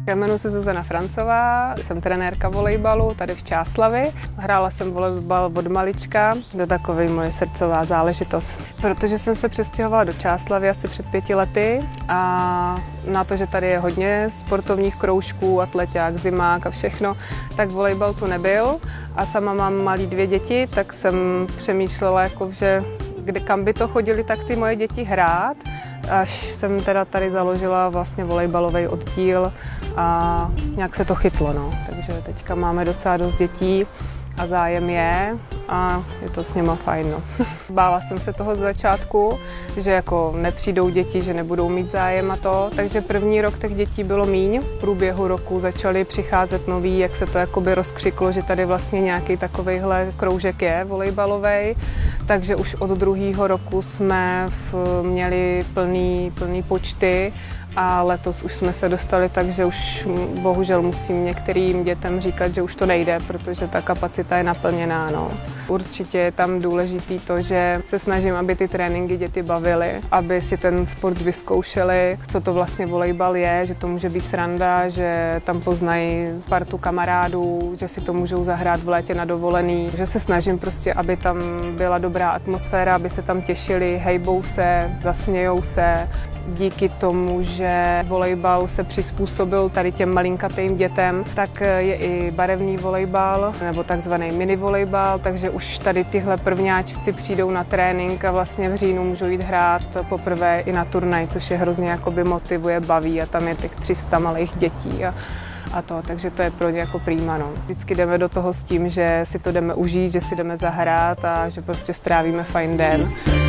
Jmenuji se Zuzana Francová, jsem trenérka volejbalu tady v Čáslavi. Hrála jsem volejbal od malička, to je takový moje srdcová záležitost. Protože jsem se přestěhovala do Čáslavy asi před 5 lety a na to, že tady je hodně sportovních kroužků, atleťák, zimák a všechno, tak volejbal tu nebyl a sama mám malé 2 děti, tak jsem přemýšlela, že kam by to chodili tak ty moje děti hrát. Až jsem teda tady založila vlastně volejbalový oddíl a nějak se to chytlo, no. Takže teďka máme docela dost dětí a zájem je a je to s nima fajn, no. Bála jsem se toho z začátku, že jako nepřijdou děti, že nebudou mít zájem a to, takže první rok těch dětí bylo míň. V průběhu roku začaly přicházet noví, jak se to jakoby rozkřiklo, že tady vlastně nějaký takovejhle kroužek je volejbalovej, takže už od druhého roku jsme měli plný počty a letos už jsme se dostali tak, že už bohužel musím některým dětem říkat, že už to nejde, protože ta kapacita je naplněná. No. Určitě je tam důležitý to, že se snažím, aby ty tréninky děti bavily, aby si ten sport vyzkoušeli, co to vlastně volejbal je, že to může být sranda, že tam poznají partu kamarádů, že si to můžou zahrát v létě na dovolený, že se snažím prostě, aby tam byla dobrá atmosféra, aby se tam těšili, hejbou se, zasmějou se. Díky tomu, že volejbal se přizpůsobil tady těm malinkatým dětem, tak je i barevný volejbal nebo takzvaný mini volejbal, takže už tady tyhle prvňáčci přijdou na trénink a vlastně v říjnu můžou jít hrát poprvé i na turnaj, což je hrozně jakoby motivuje, baví a tam je těch 300 malých dětí. Takže to je pro ně jako prima. No. Vždycky jdeme do toho s tím, že si to jdeme užít, že si jdeme zahrát a že prostě strávíme fajn den.